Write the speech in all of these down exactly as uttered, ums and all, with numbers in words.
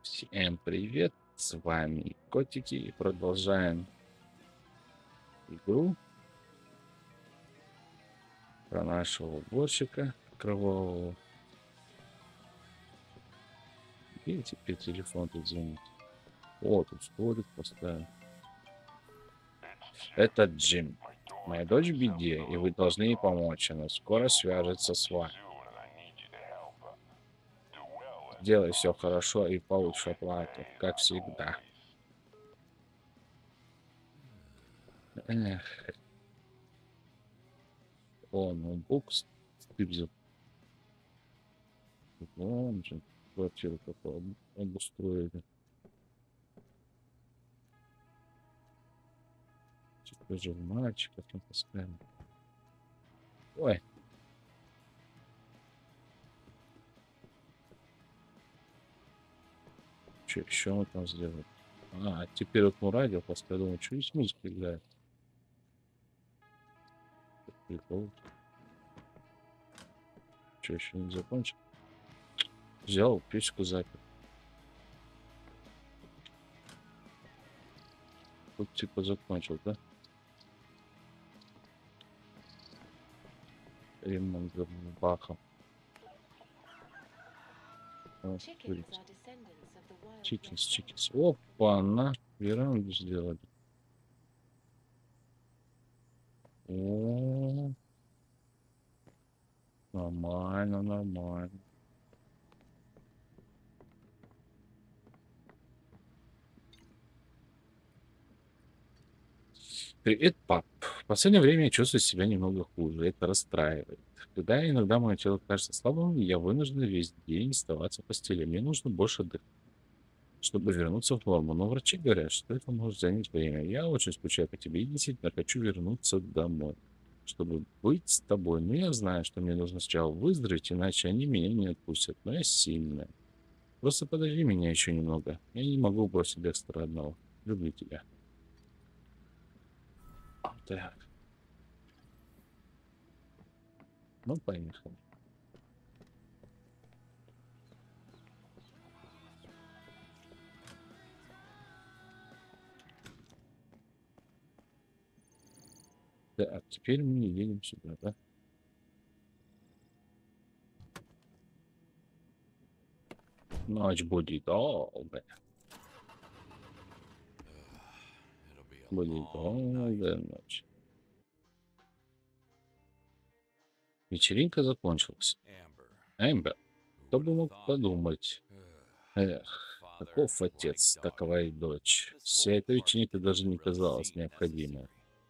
Всем привет, с вами Котики, и продолжаем игру про нашего уборщика кровавого. И теперь телефон тут звонит. О, тут столик поставил. Это Джим. Моя дочь в беде, и вы должны ей помочь. Она скоро свяжется с вами. Сделай все хорошо и получишь оплату, как всегда. Эх. О, ноутбук стыбзил. Вон же квартиру такую обустроили. Теперь же мальчиков натаскали. Ой, что еще мы там сделали? А, теперь вот мы радио поставил, думаю, что здесь музыка играет. Прикол. Что, еще не закончил? Взял печку запер. Тут типа закончил, да? Ремонт бахом. Чикинс, чикинс. Опа, на веранду сделали. О, нормально, нормально. Привет, пап. В последнее время я чувствую себя немного хуже. Это расстраивает. Когда иногда мое тело кажется слабым, я вынужден весь день оставаться в постели. Мне нужно больше отдыхать, чтобы вернуться в норму. Но врачи говорят, что это может занять время. Я очень скучаю по тебе и действительно хочу вернуться домой, чтобы быть с тобой. Но я знаю, что мне нужно сначала выздороветь, иначе они меня не отпустят. Но я сильная. Просто подожди меня еще немного. Я не могу бросить Декстера одного. Люблю тебя. Так, ну поехали. Так, теперь мы едем сюда, да? Ночь будет долгая. Будет долгая ночь. Вечеринка закончилась. Эмбер, кто бы мог подумать? Эх, каков отец, такова и дочь. Вся эта вечеринка даже не казалась необходимой.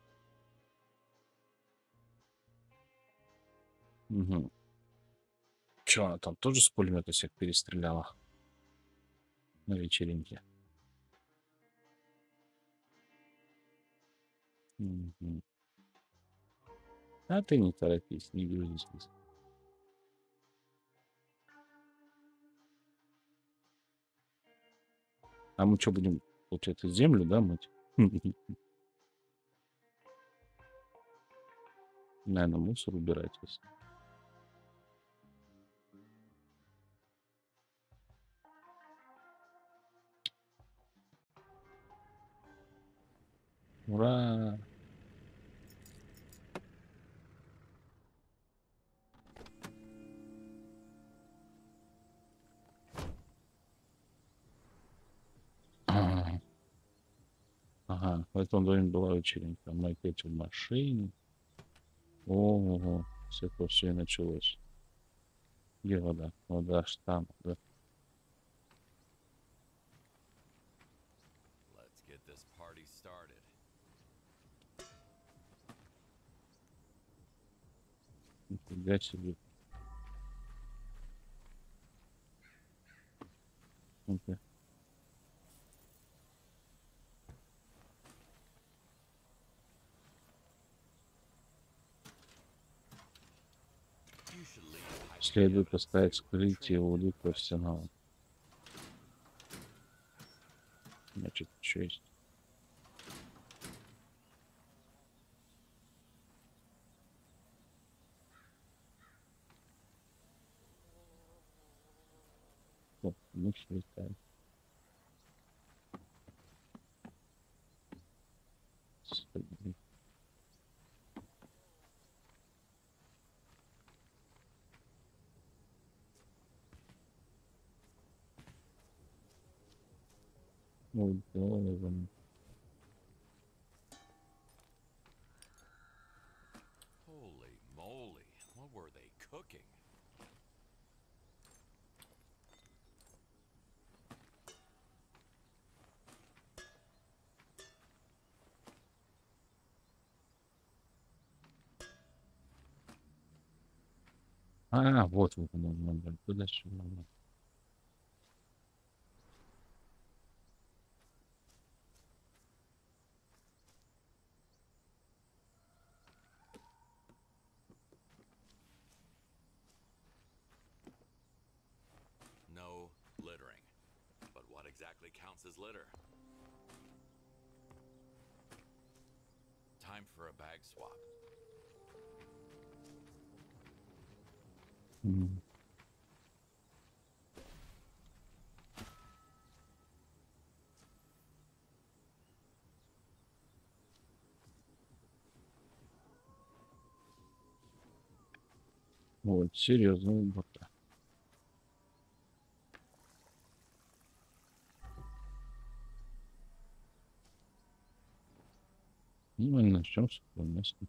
Угу. Че, она там тоже с пулемета всех перестреляла на вечеринке? Мгм. А ты не торопись, не грузись. А мы что будем, получается, землю, да, мыть? Наверное, мусор убирать. Если. Ура! Ага, ага, в этом доме была вечеринка. Мы опять в машине. Ого, с этого все и началось. Где вода? Вода аж там, да. Нифига себе. Ну-ка. Следует поставить скрытие воды профессионала. Значит, что есть? О, мышь летает. Ну, да, Holy moly, what were they cooking? А, вот вот оно надо. Туда что надо. No littering. But what exactly counts as litter? Time for a bag swap. М. Вот, серьезно, бота. Ну, и начнем с этого места.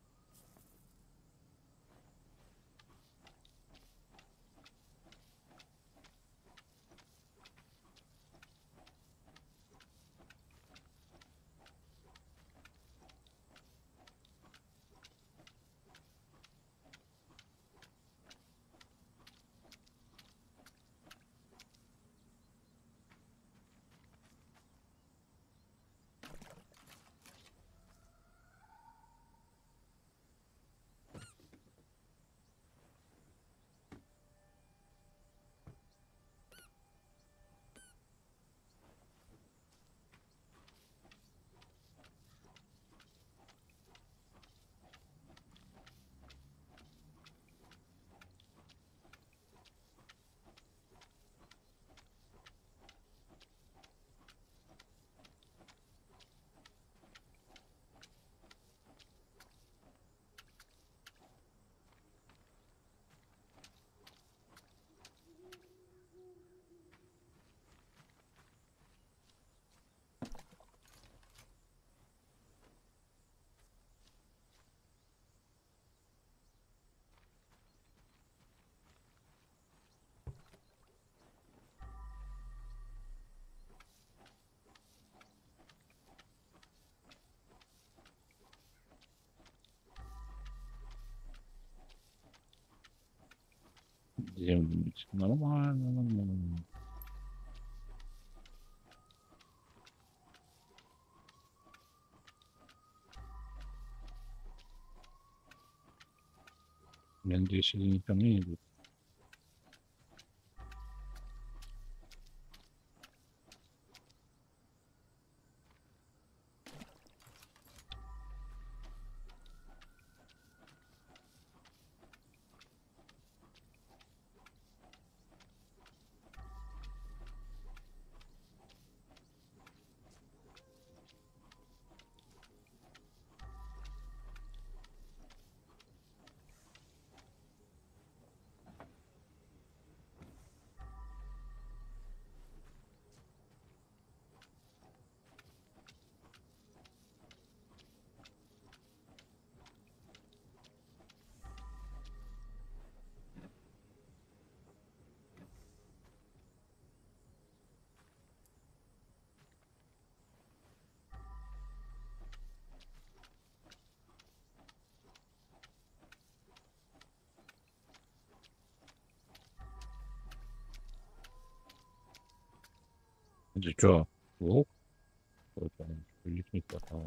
Где-нибудь. Нормально, нормально. Я надеюсь, они не ко мне идут. Это что, волк? Это их не хватало.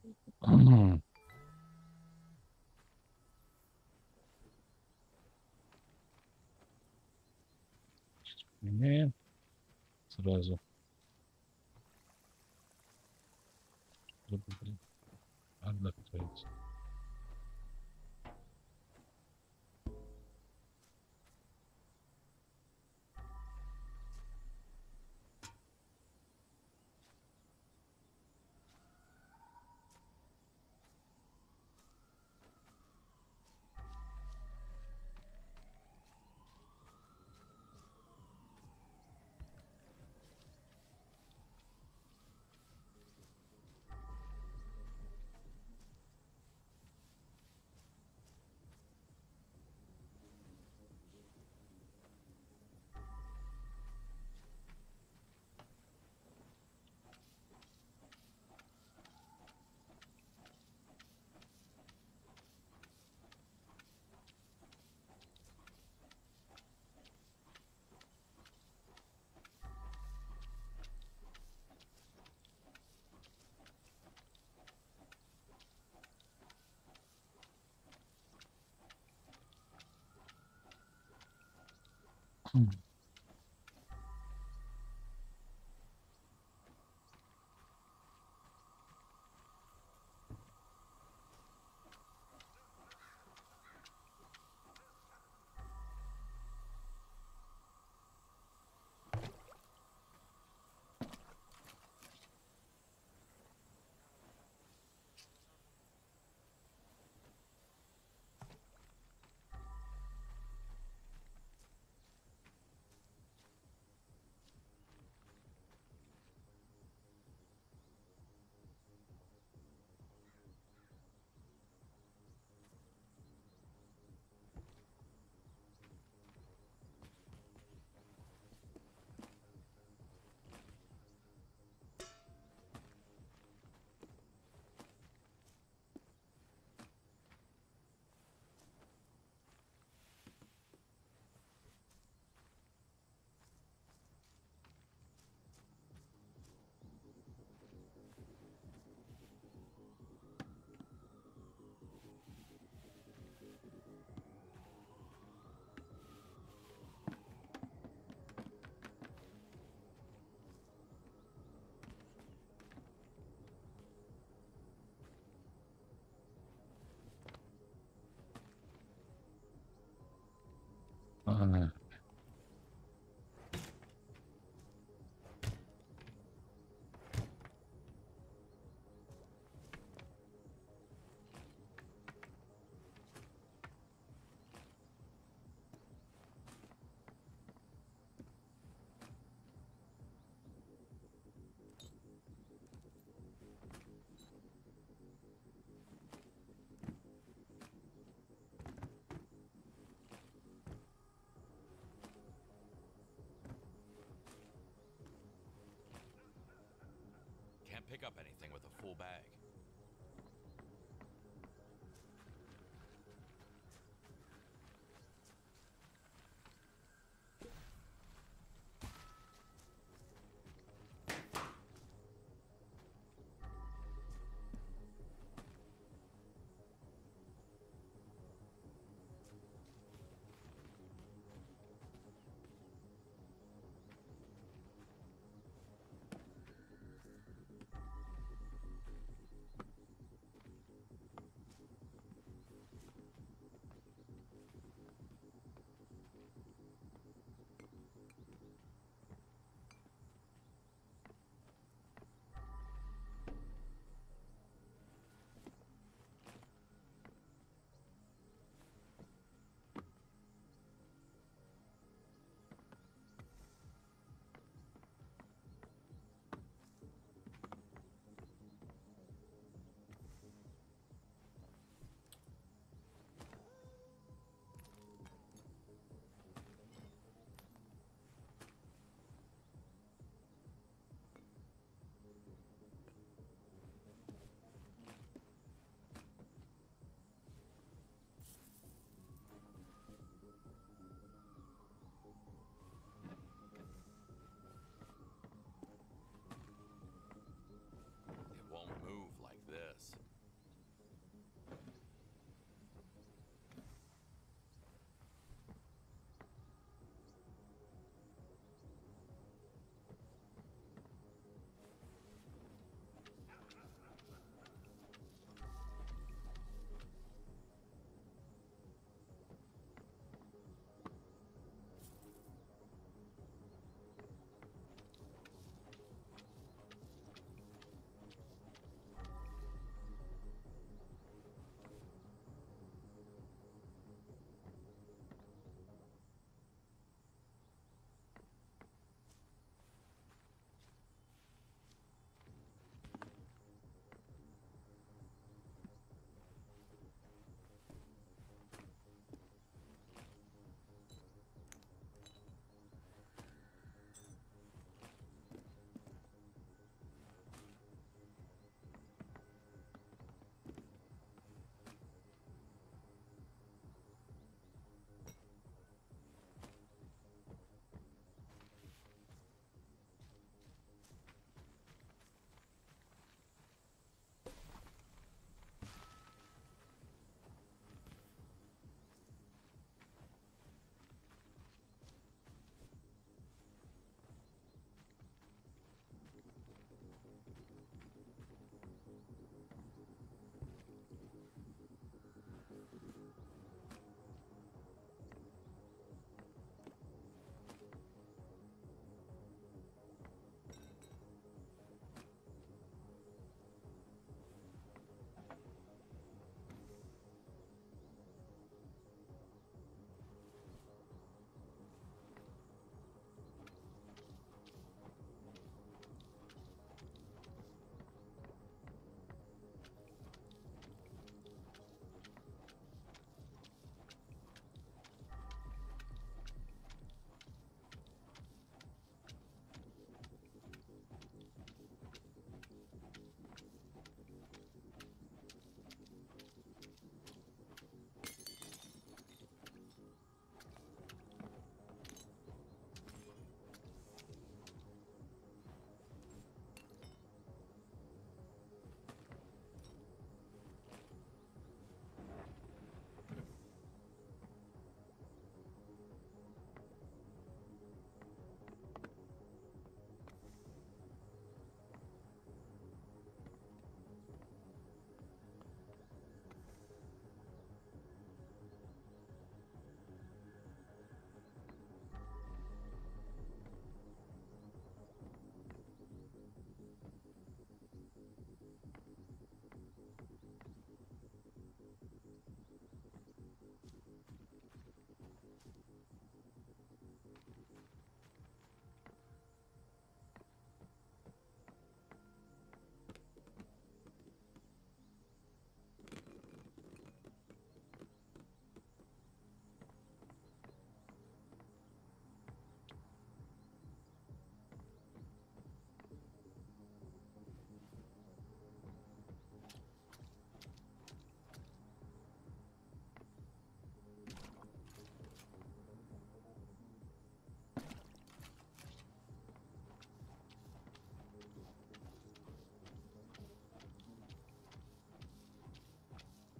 Меняем сразу. Чтобы, блин, отдохнуть. Ага. Can't pick up anything with a full bag.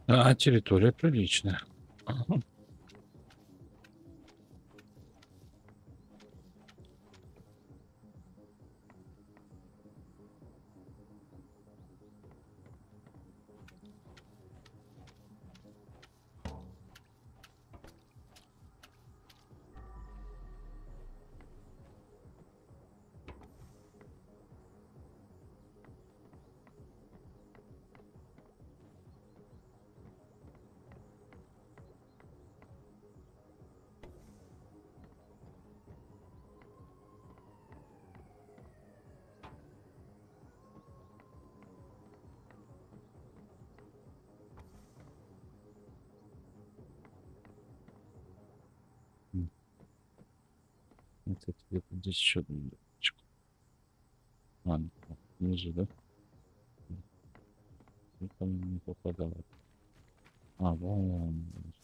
А территория приличная. Ага. М. Вот это где-то здесь еще одну дырочку. Ладно, так, ниже, да? М, и там не попадало. А, вон.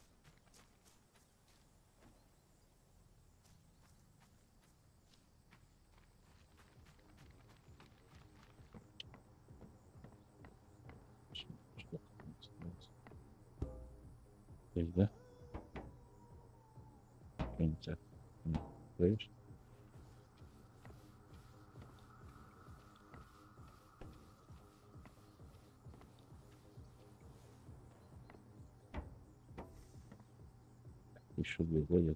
Что что там осталось? Здесь, да? Что-нибудь так. М, слышь? Еще двигает.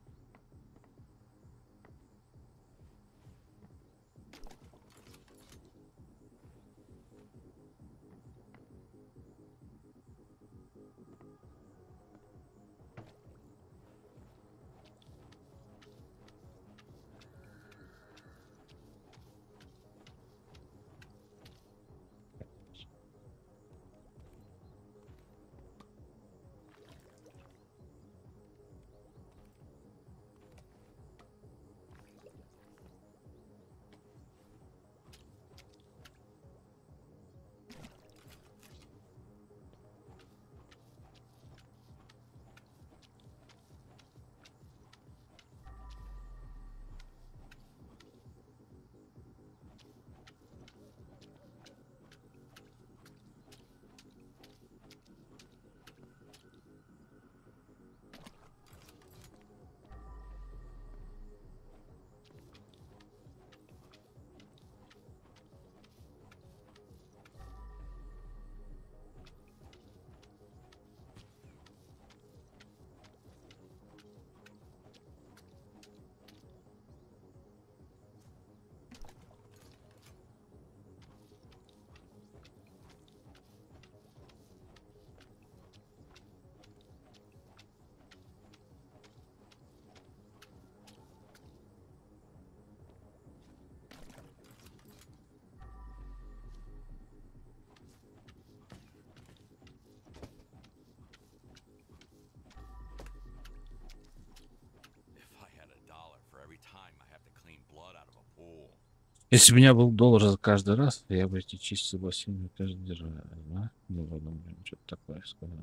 If I had a dollar for every time I have to clean blood out of a pool. Если бы у меня был доллар за каждый раз, я бы эти чистил бассейн каждый раз, да? Ну, ладно, блин, что-то такое сказано.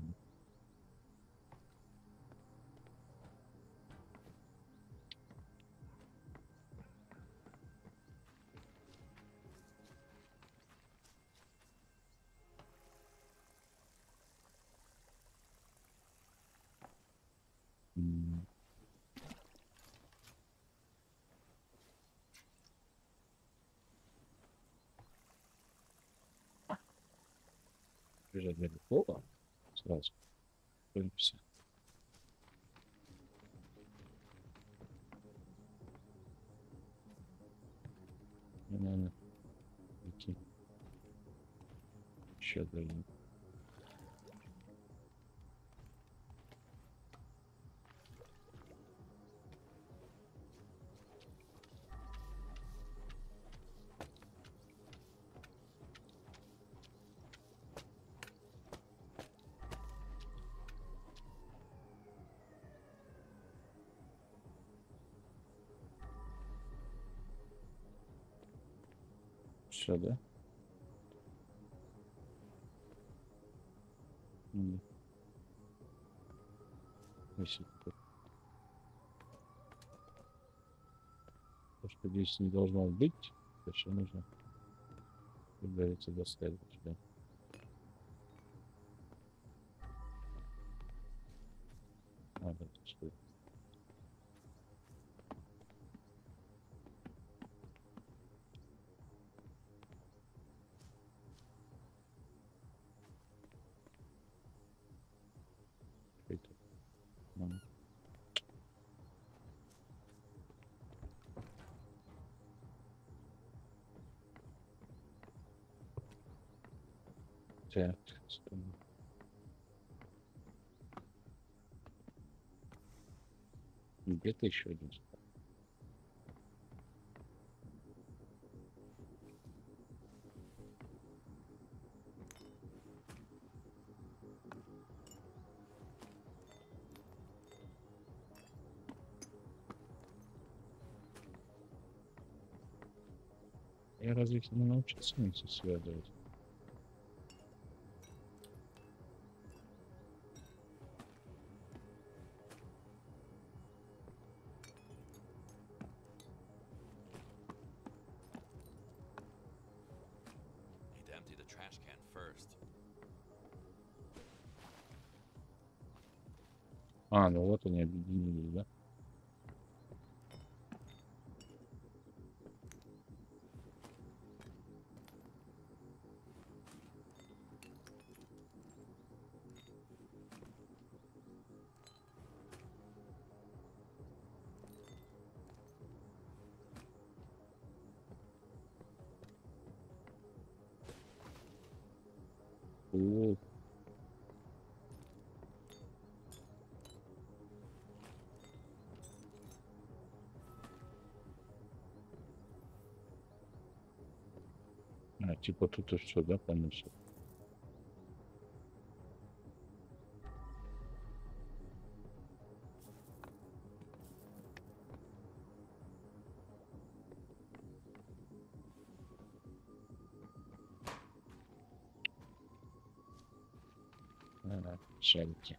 М. Бежать далеко, сразу. Прыгнемся. Ну, наверное, идти еще дальше. Все, да? М. Если то, то, что здесь не должно быть, то еще нужно, как говорится, доставить сюда. Надо, что это? Ну, так, что мы- где-то еще один. Я разве их не научился вместе связывать? Need to empty the trash can first. А, ну вот они объединились, да? О, а, типа тут и все, да, понесет? А, шарики.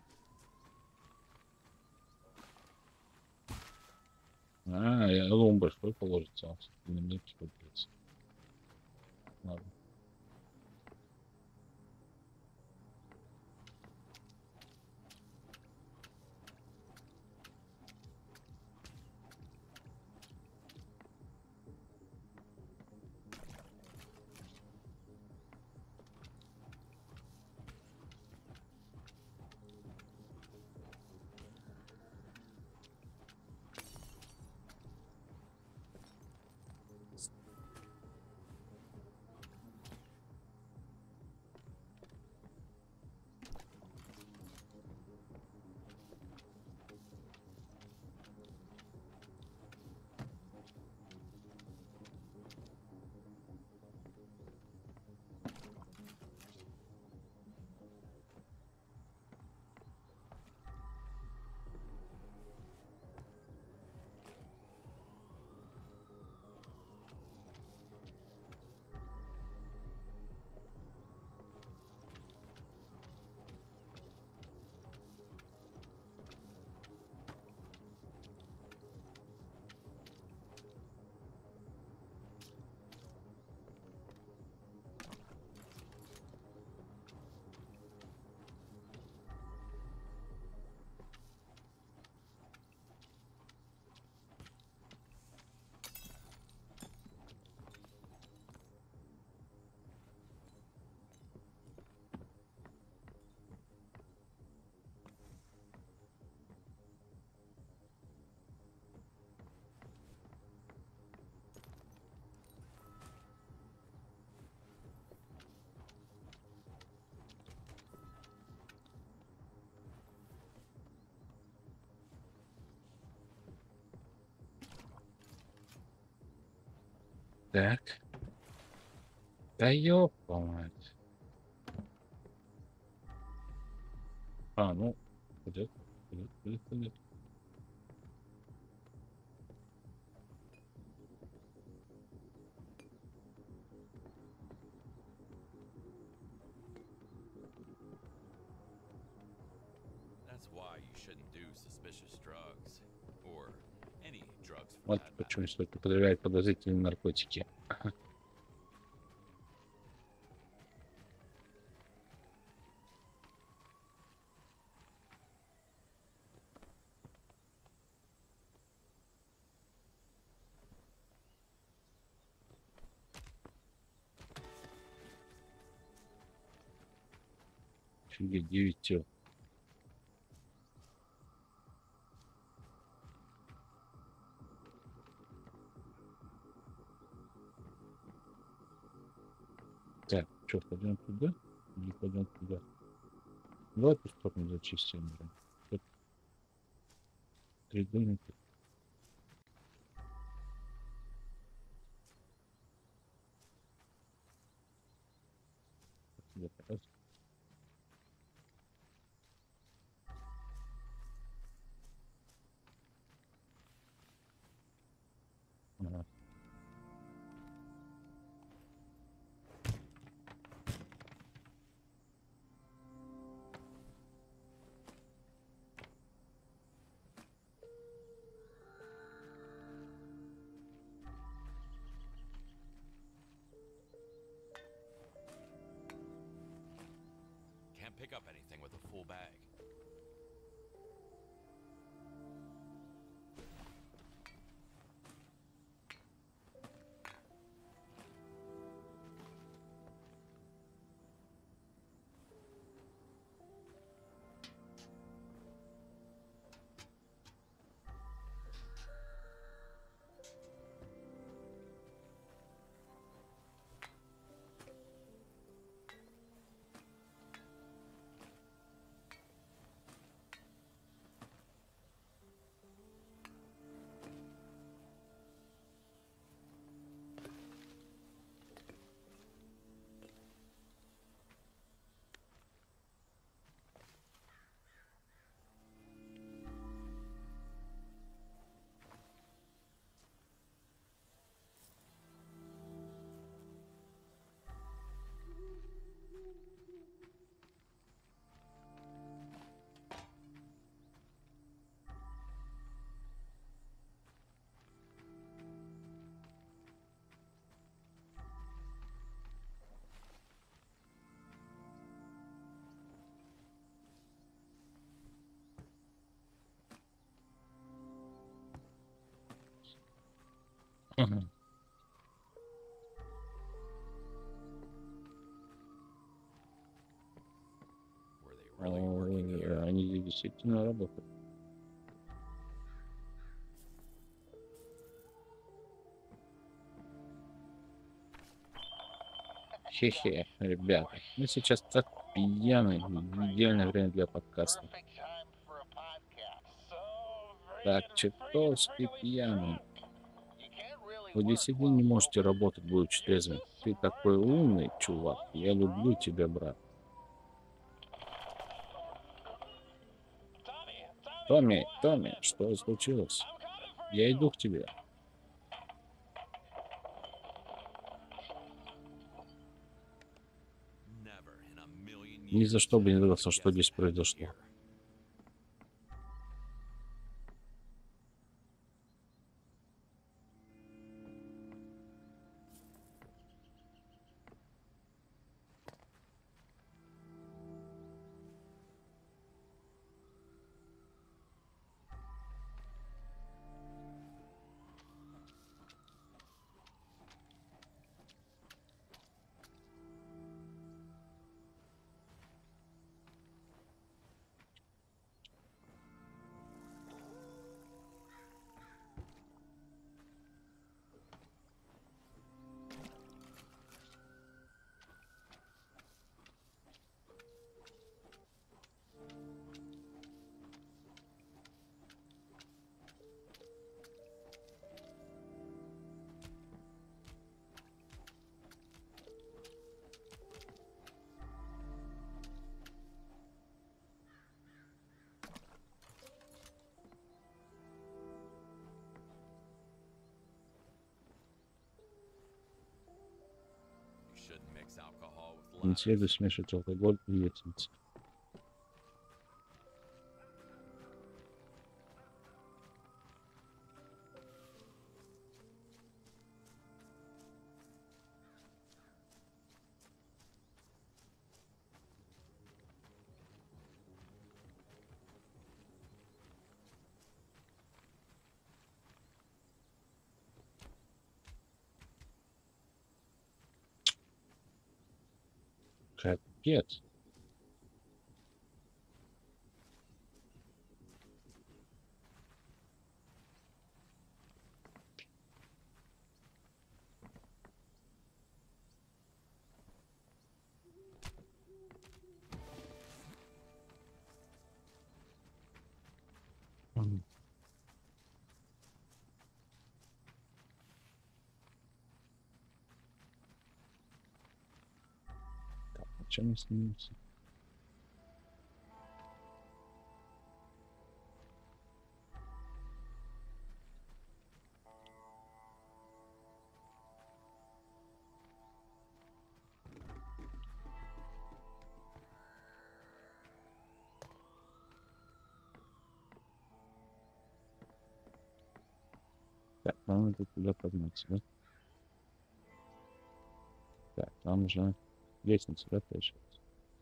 А, я думал, большой положится. а на мелкий положится. Ладно. Так. Да ёпа мать. А, ну, пойдет. Пойдет, пойдет, пойдет. That's why you shouldn't do suspicious drugs. Or any drugs for Вот that matter. почему стоит употреблять подозрительные наркотики. Офигеть, девять тел. Так, что, пойдем туда? Или пойдем туда? Давай эту сторону зачистим. блин. Тут три домика. Вот, раз. Ага. Can't pick up anything with a full bag. Ага. Were they really working Ой, here? они действительно работают. Хе-хе, ребята. Мы сейчас так пьяны. Идеальное время для подкаста. Так, чертовски пьяны. Вы действительно не можете работать, будучи трезвым. Ты такой умный, чувак. Я люблю тебя, брат. Томми, Томми, что случилось? Я иду к тебе. Never in a million Ни за years что бы не have I догадался, что guessed здесь I'd be произошло. here. You shouldn't mix alcohol with Не lead. следует смешивать алкоголь и летницы. Капец. Чем мы снимемся? Так, нам надо туда подняться, да? Так, там уже лестница, да, получается?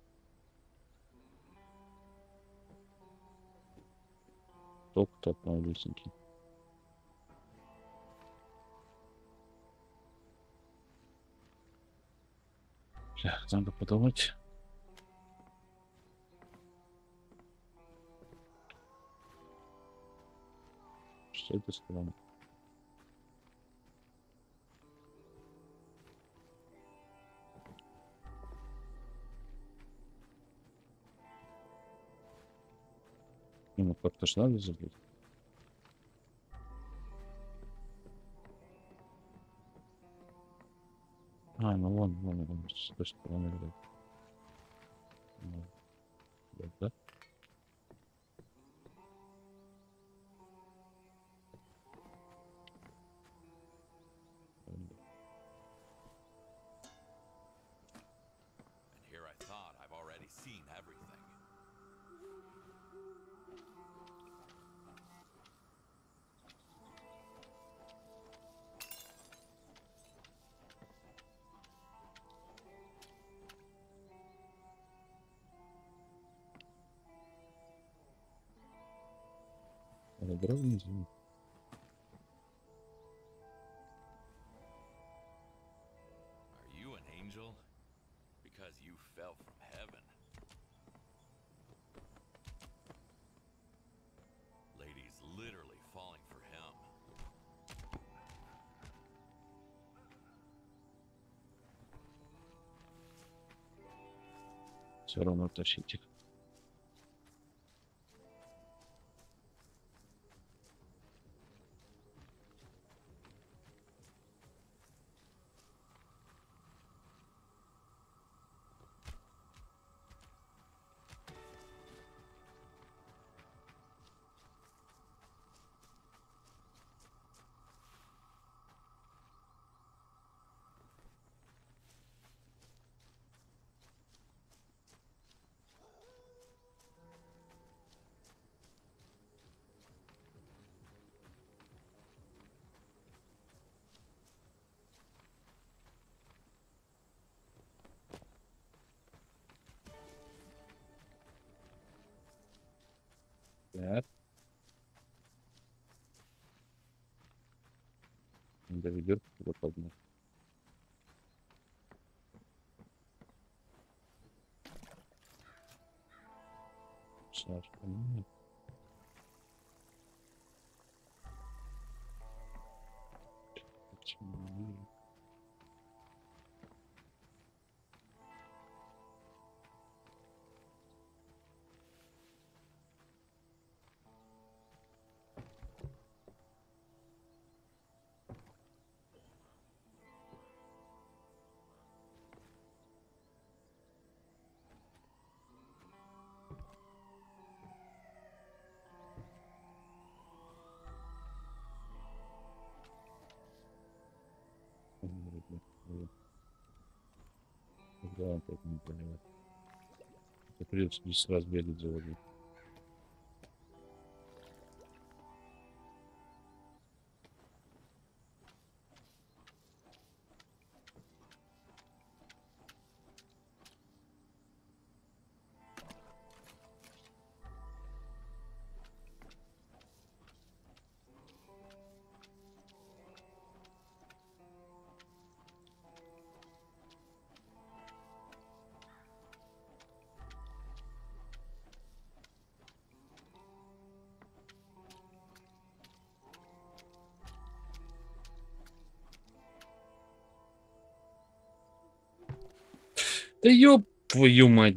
Только от одной лестницы. Так, надо подумать. Что это странно? Ну, как-то ж надо забыть. А, ну вон, вон, вон, с той стороны, вроде. Ну, да, да? And here I thought I've already seen everything. Аэродромный звук. Are you an angel? Because you fell from heaven. Lady's literally falling for him. Все равно тащите. Так. Доведет куда поднять. Шар. Нет. Почему не вижу? Да, он так не понимает. Это придется десять раз бегать за водой. Да ёб твою мать!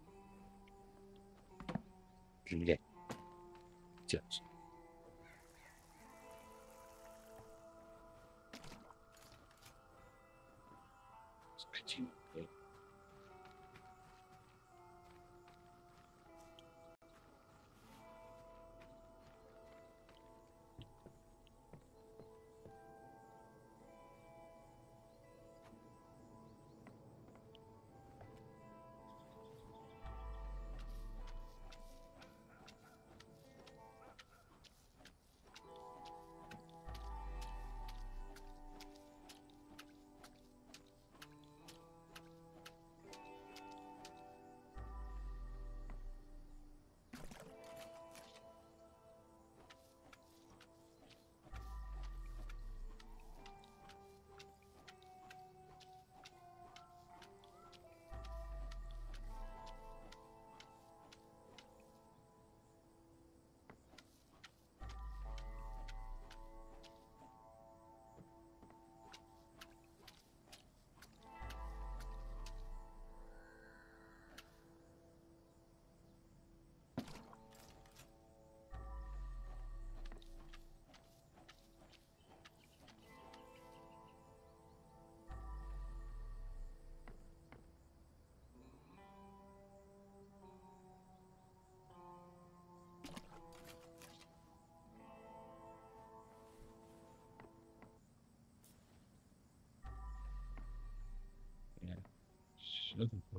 Блядь. Отец. Скотина, блядь.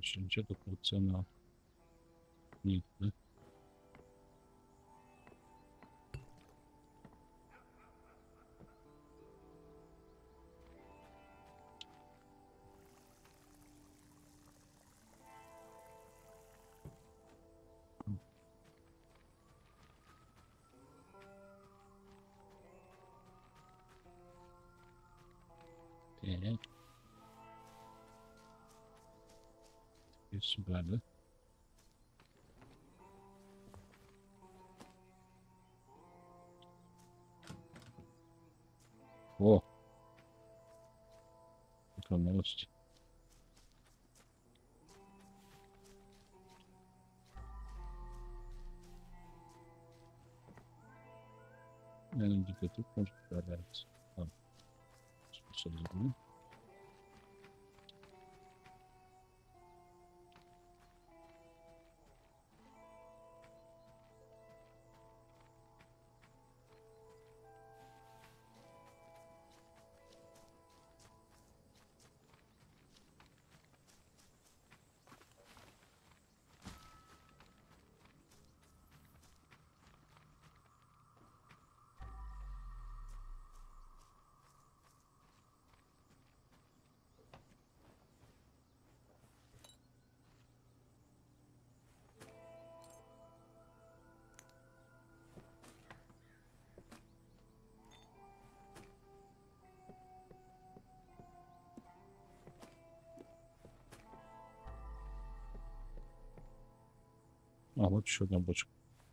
Больше ничего такого ценного нет, да? Так, теперь сюда, да? О, какая новость. Наверное, где-то тут может понравиться. А, что за. А, вот еще одна бочка.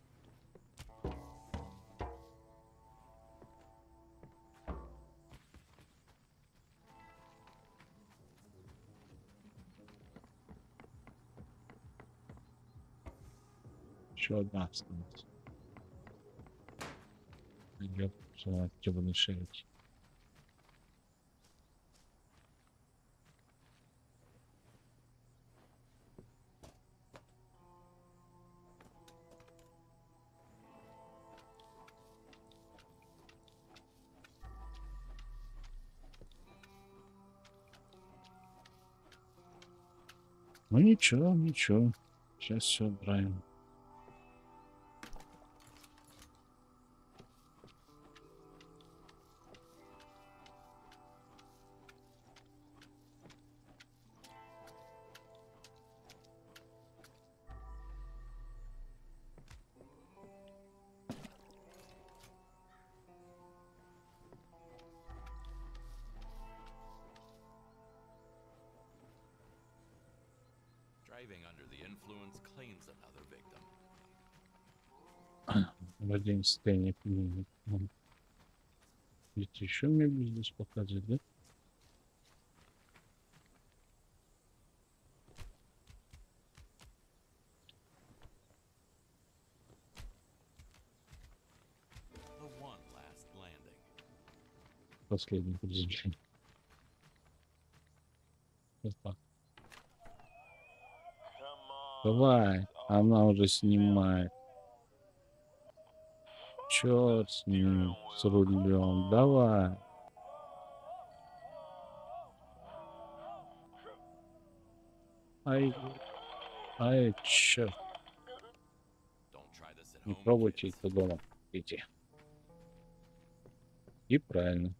Еще одна осталась. Идет темный шерить. Ну ничего, ничего. Сейчас все убираем. Driving under the influence claims another victim. Владимир состояние. Ведь еще мебель здесь показывает, да? The one last landing. Последний приземление. Вот так. Давай, она уже снимает. Черт с ним, с рулем. Давай. Ай, ай, черт. Don't try this at Не home, пробуйте kids. это дома. Идти. И правильно.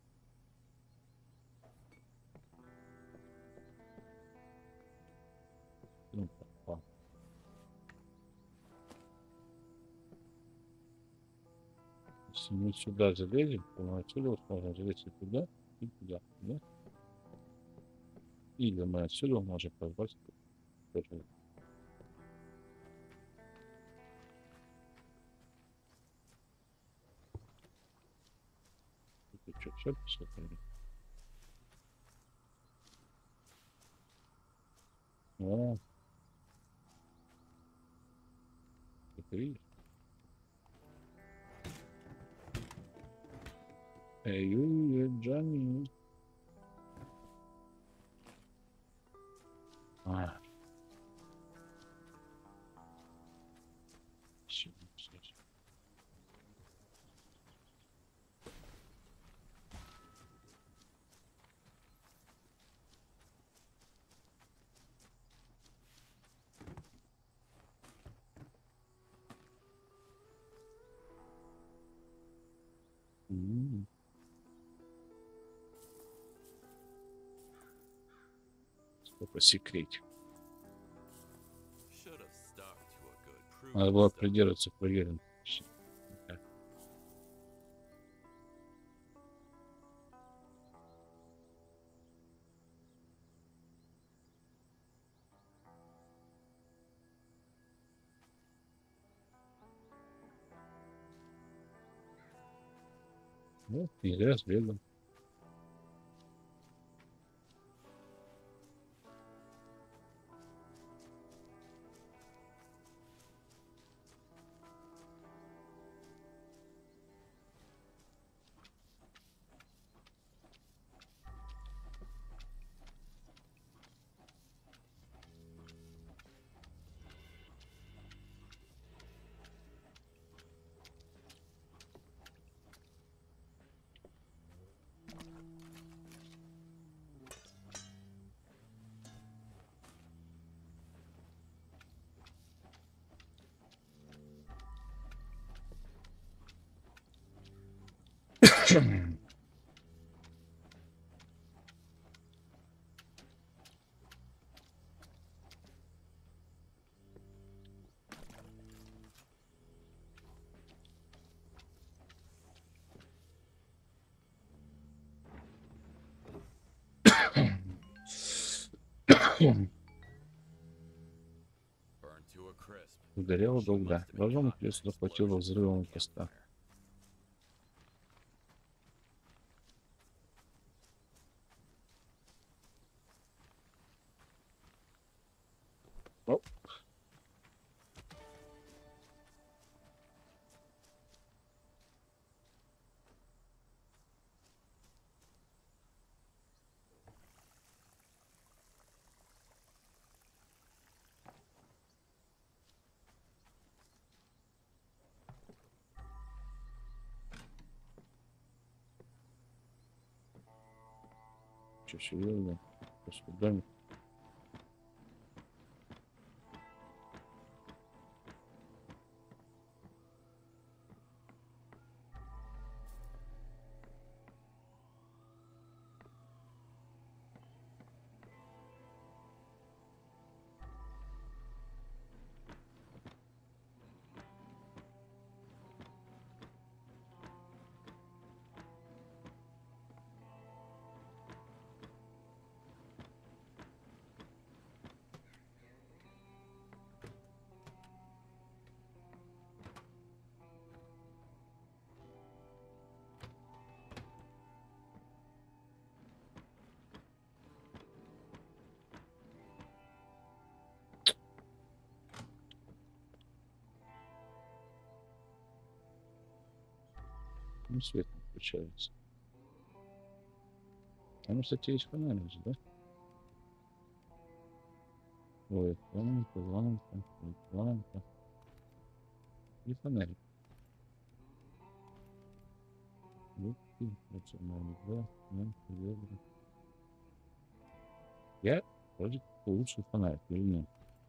Ну, попал. Если мы сюда залезем, то мы отсюда сможем залезть и туда, и туда, да? Или мы отсюда можем попасть тоже. Это что, все посмотрели? О, ты видишь? Эй, ю, Джонни. А. Всё, всё, всё. М. Сколько секретик. Should have stuck to a good Надо proven было stuff. придерживаться проверенных вещей. Да. Вот, не зря сбегал. Burned to a crisp. Сгорела She долго. must have been Должно быть, caught in ее an захватило explosion взрывом near the поста. campfire. Оп. Что, серьезно? Просто домик. Ну, свет не включается. Там, кстати, есть фонарь же, да? Ой, лампа, лампа, лампа. И фонарик. Вот, и национальный, да, лампа, ведра. Я вроде улучшил фонарик, или нет?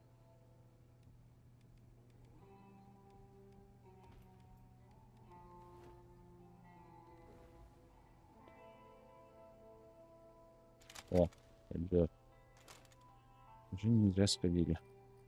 О, ребят, уже не зря сходили.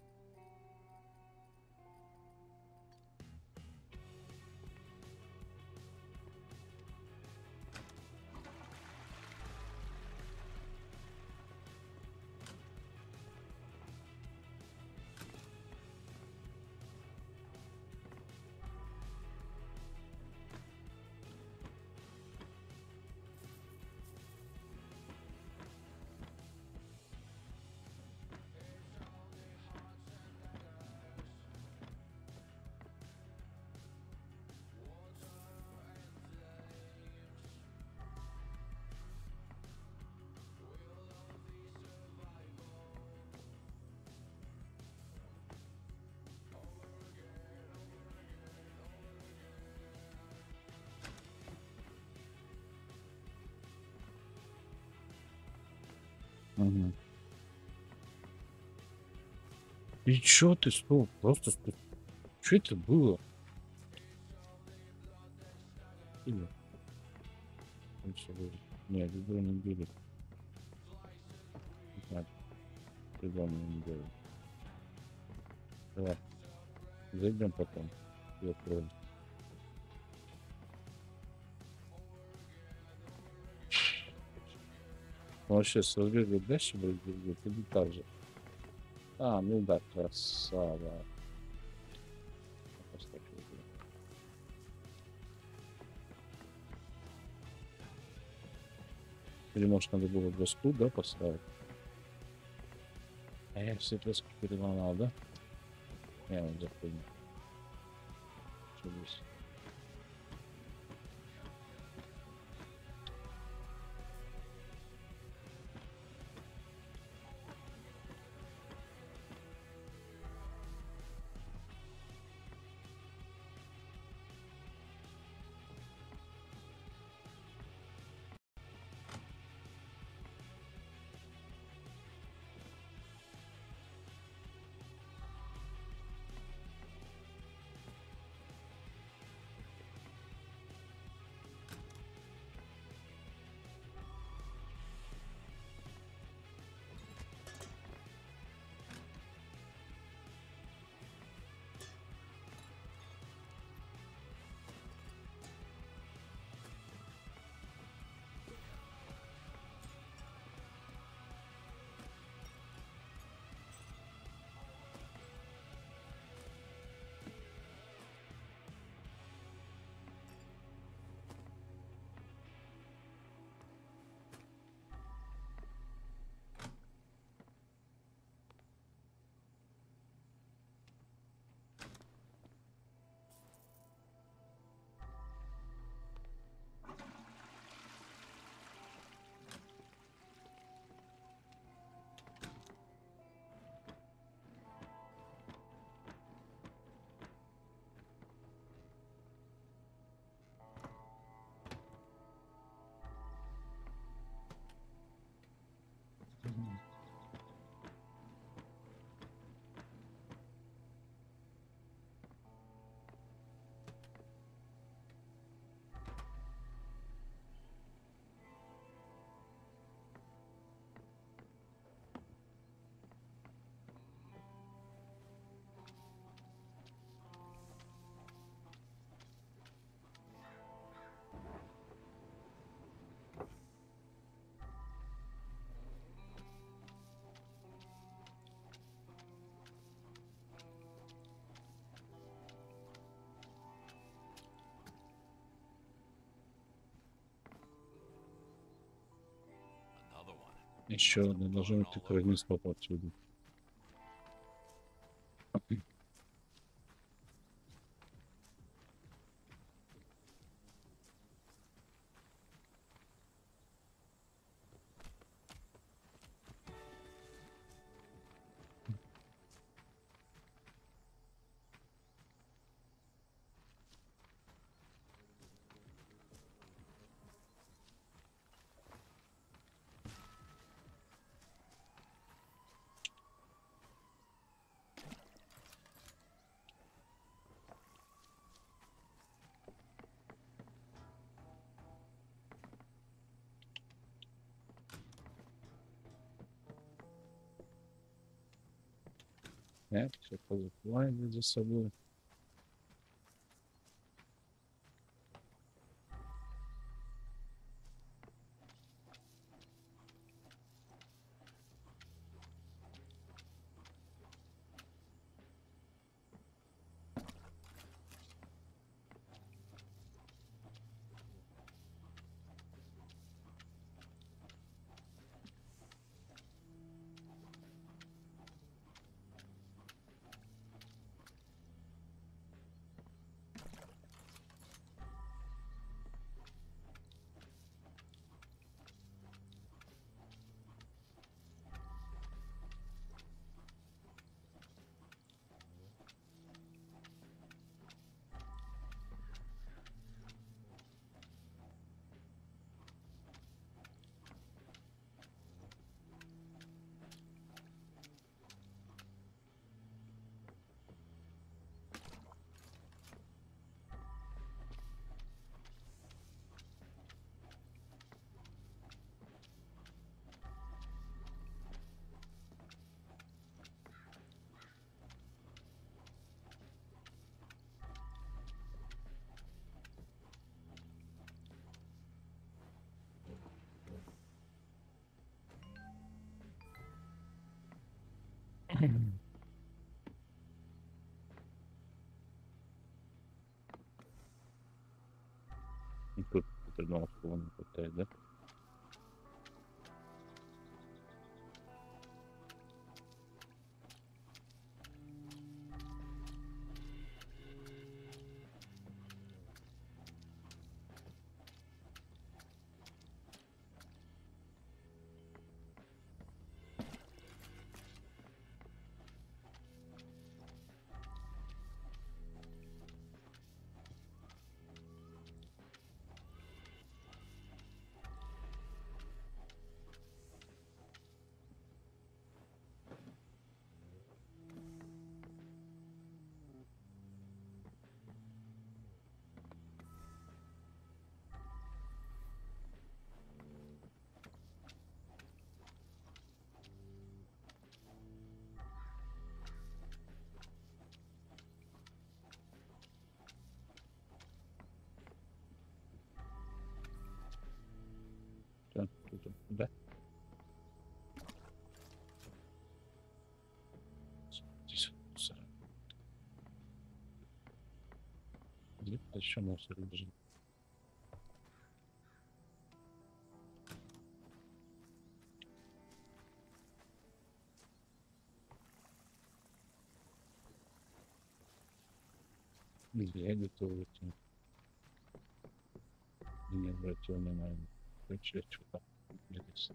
Угу. И чё ты что? Просто что? Что это было? Или- Еще будет. Нет, ведро не будет. Так, придумал не делать. Давай, зайдем потом. Я открою. Он сейчас разбегает дальше будет двигать или так же? А, ну да, красава. Поставь его. Или может надо было доску, да, поставить? А я все доски переломал, да? Я вот запомнил. Что здесь? Another one. Еще одна должна быть как вниз попасть отсюда. Так, все позакрываем за собой. И тут потребовалось полную хватает, да? Так, тут, да? Здесь вот мусора. Где-то еще мусор лежит. Или я готов этим. Не обратил внимания. Короче, что-то блядь.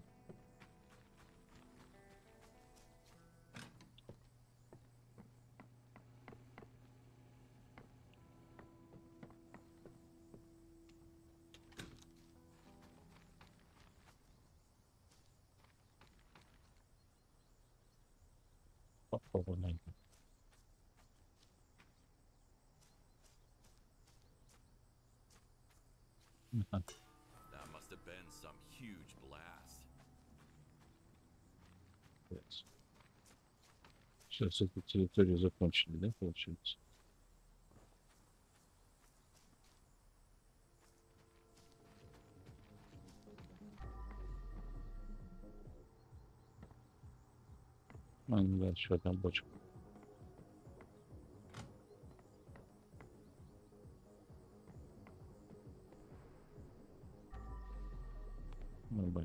Попробуй найти. Ага. That must have been some huge blast. Сейчас эту территорию закончили, да, получается? А, ну да, еще одна бочка. Нормально.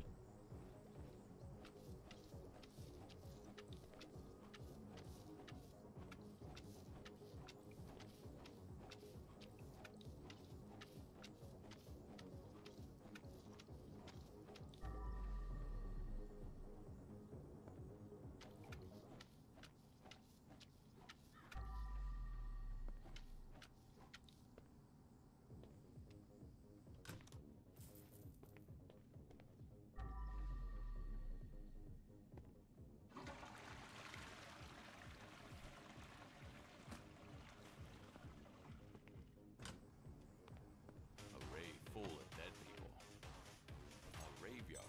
A rave full of dead people. A graveyard.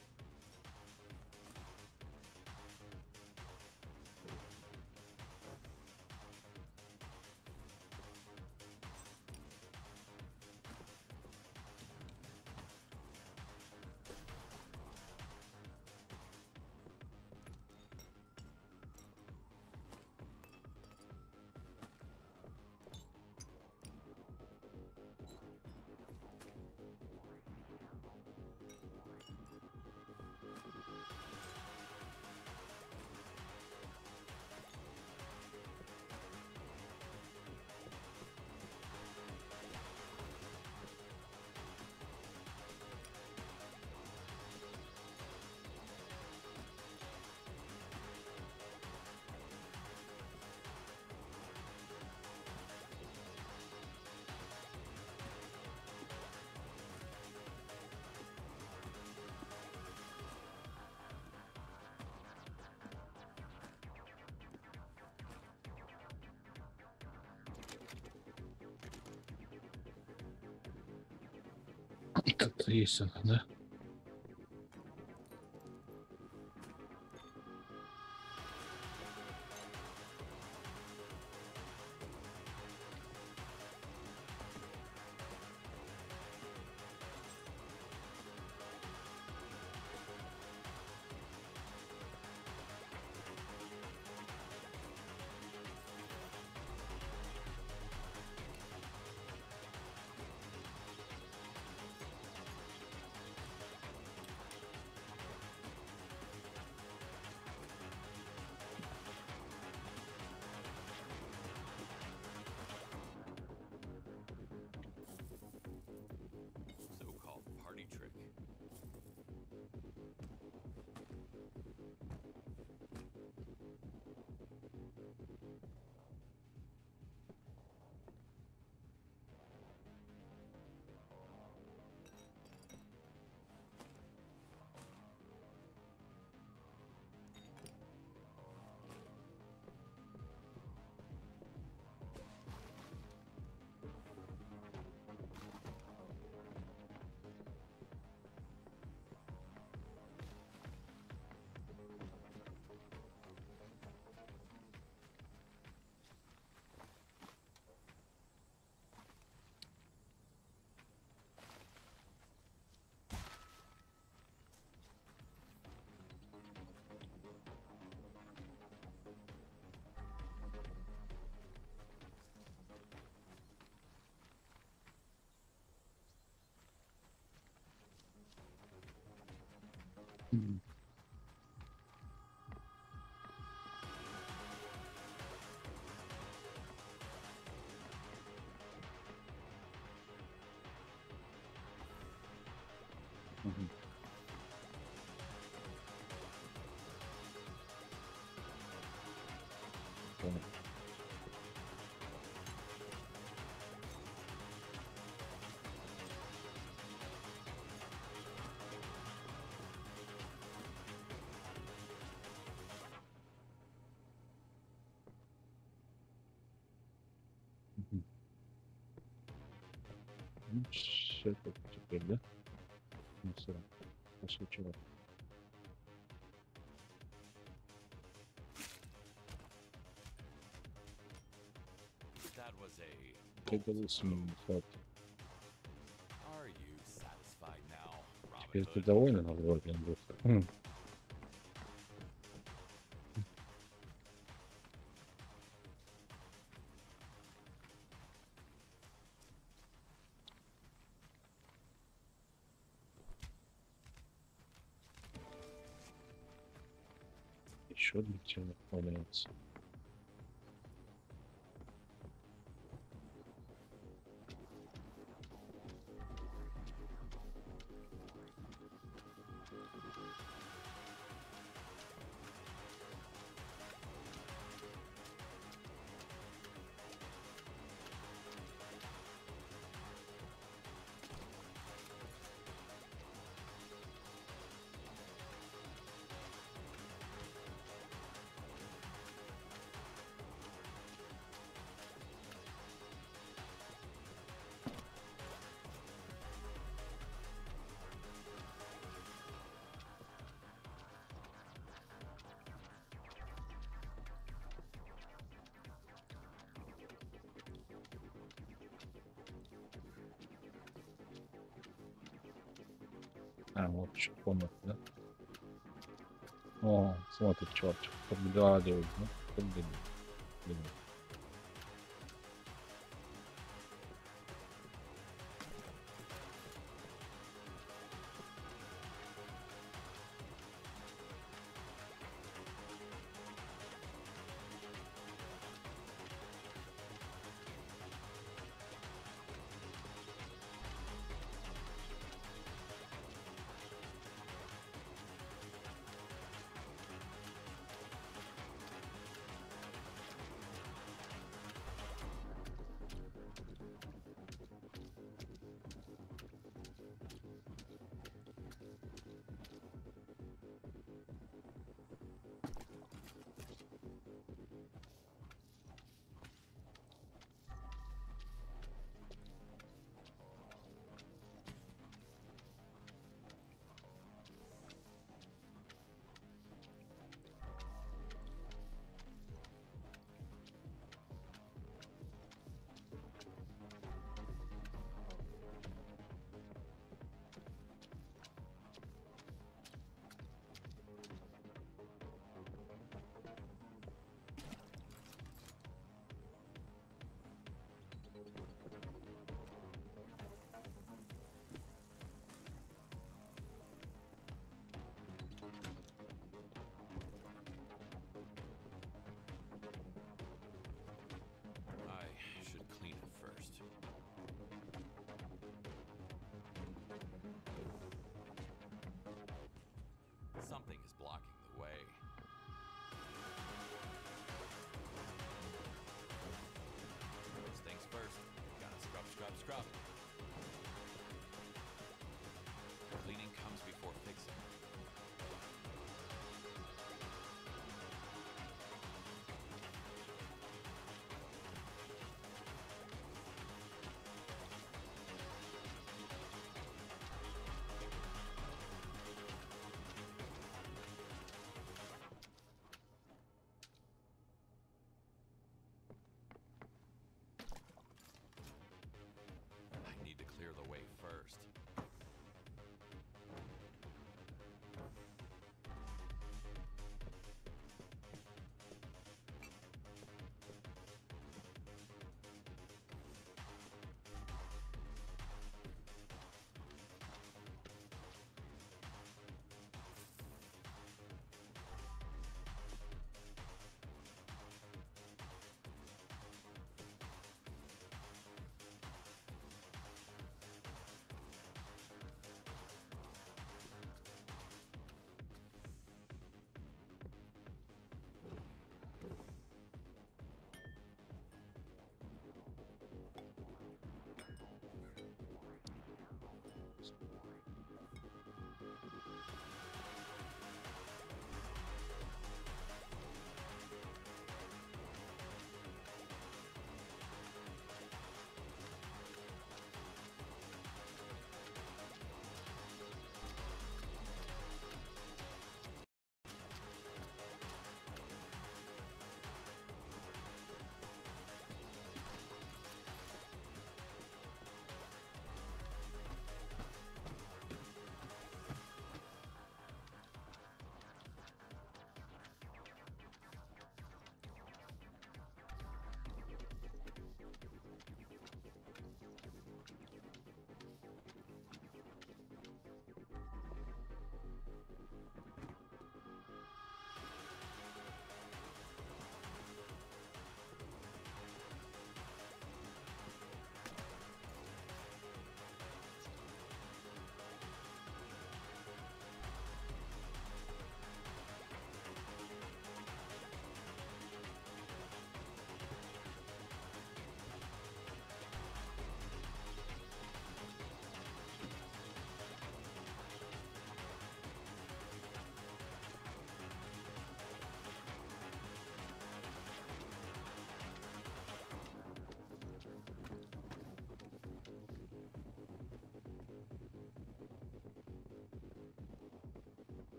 Как-то есть она, да? Мгм. Мгм. Понял. Мгм. Ну, всё это теперь, да? Ну, всё равно. Пошли, чувак. That was a bold Придалось move. мне факт. Are you satisfied now, Robin Теперь ты Hood? доволен, Робин Гуд? М. Еще для чего валяется? А, вот еще комната, да? О, смотрит, чувак, что подглядывает, да? Подглядывает.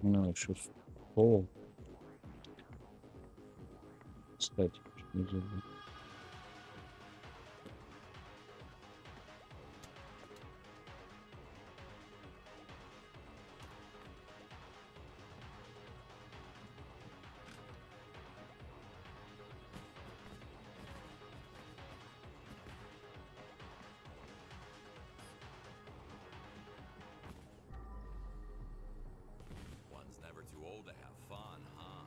Ну, еще стол. Кстати, чуть не забыл. One's never too old to have fun, huh?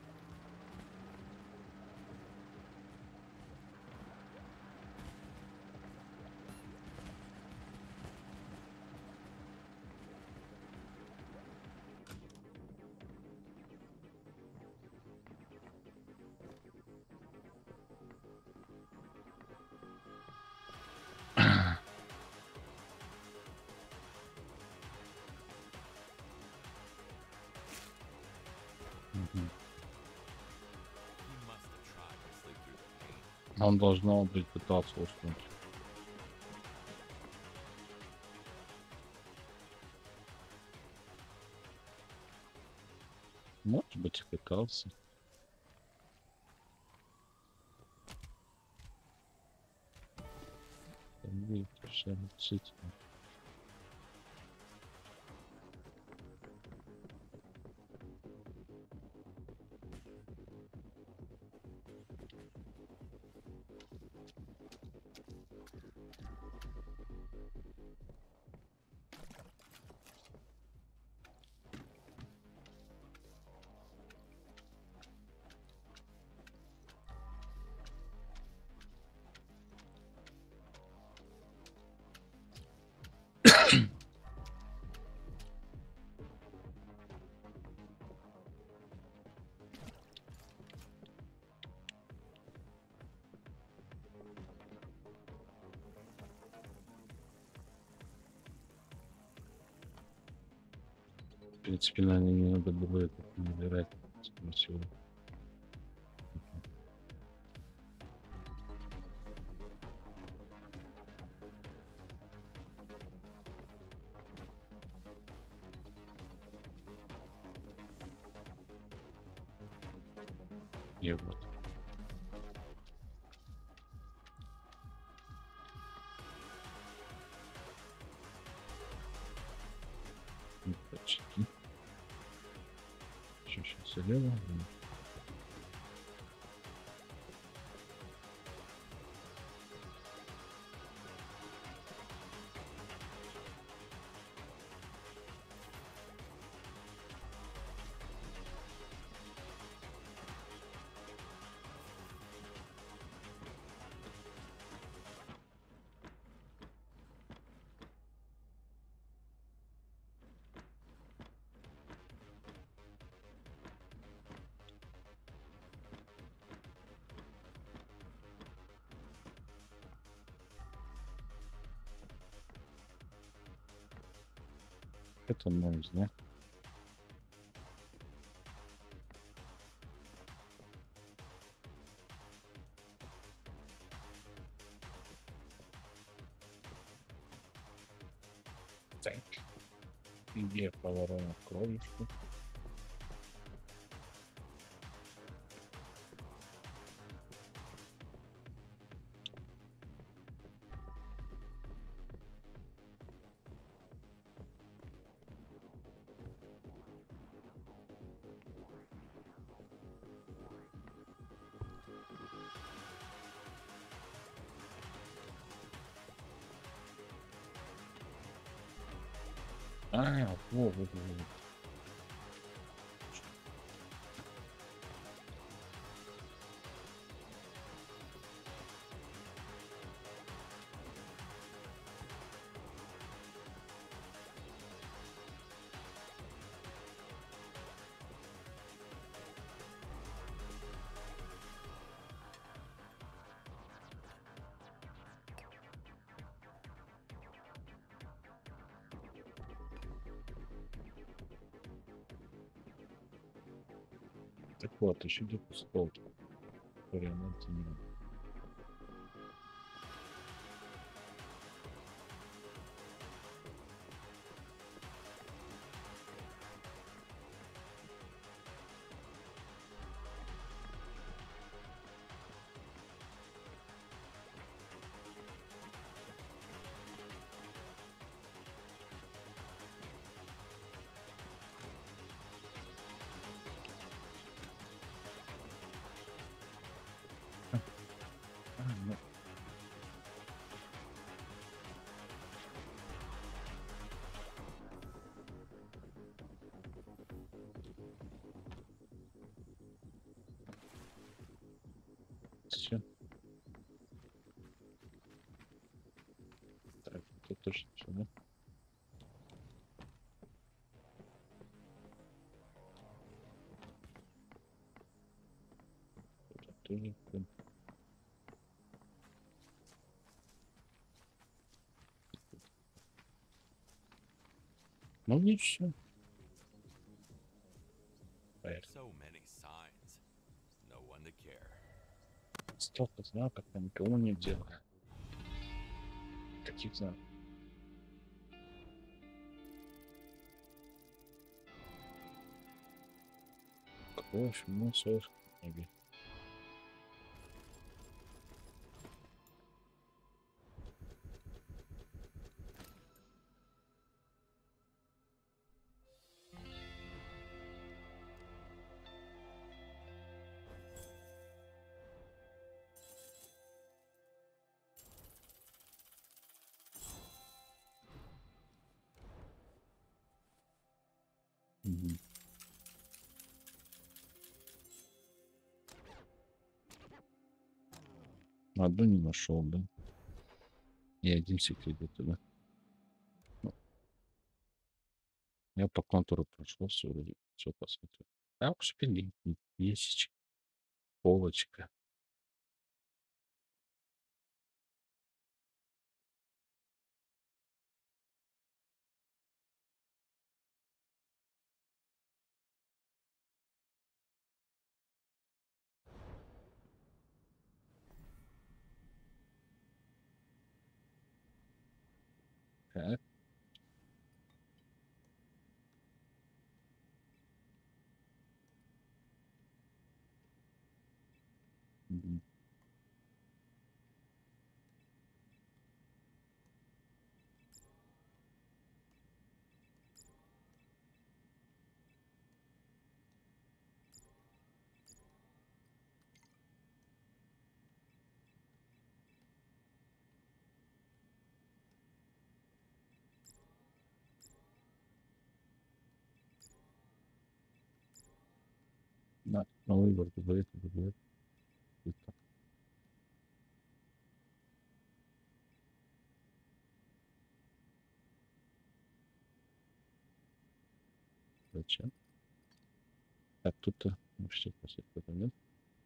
Мгм. He must have tried to sleep through the pain. Он должно быть пытался уснуть. Может быть, и пытался. Блин, всё относительно. В принципе, наверное, не надо было это набирать, скорее всего. И вот. Ну, почти. Еще сейчас слева. Это нойз, да? Так. Где поворот кровушку? А, вот, вот, вот. Так вот, еще где-то стол. Прямо от меня. Хорошо, да? Это тоже прям- Ну, ничего. Поехали. So many signs. No one to care. Столько знаков, я никому не делаю. Таких знаков. Какой еще мусор в небе? Мгм. Одну не нашел, да? И один секрет туда. Ну, я по контуру прошел, все, все посмотрел. А уж шпиль, ящичек, полочка. Так. Мгм. На, на выбор, выбор, выбор. Зачем? Так, тут-то вообще после этого нет.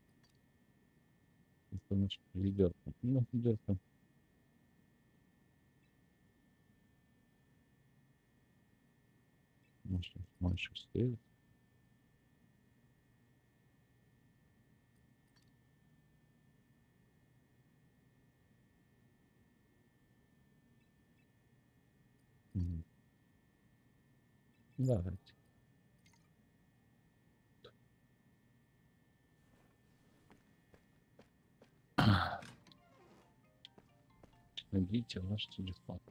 Ведерко. Ну, ведерко. Можно мальчик стоит. Мгм. Давайте. Найдите ваш телефон.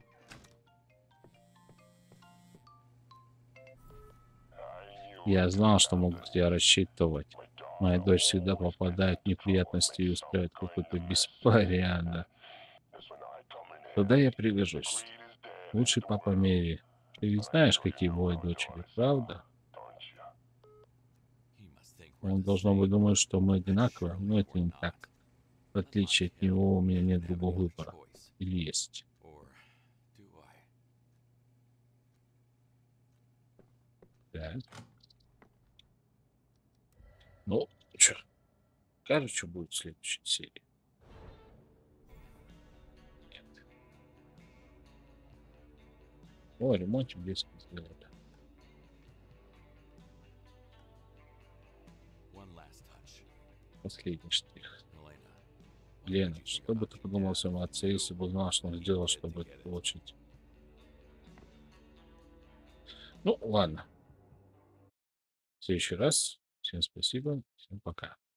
Я знал, что могу тебя рассчитывать. Моя дочь всегда попадает в неприятности и устраивает какой-то беспорядок. Туда я пригожусь. Лучший папа в мире. Ты ведь знаешь, какие бывают дочери, правда? He must think we're Он, the должно быть, same. думает, что мы But одинаковые, surely но это we're не not. так. В отличие Unlike от him, него, у I меня нет didn't have другого any other выбора. choice. Или есть. Or do I? Так. Ну, что, скажешь, что будет в следующей серии? Нет. О, ремонтик детский сделали. One last touch. Последний штрих. Elena, what did Лена, you think что бы about ты your подумал о dad? своем отце, если бы узнал, что он You сделал, didn't чтобы это get it. получить? Ну, ладно. В следующий раз. Всем спасибо. Всем пока.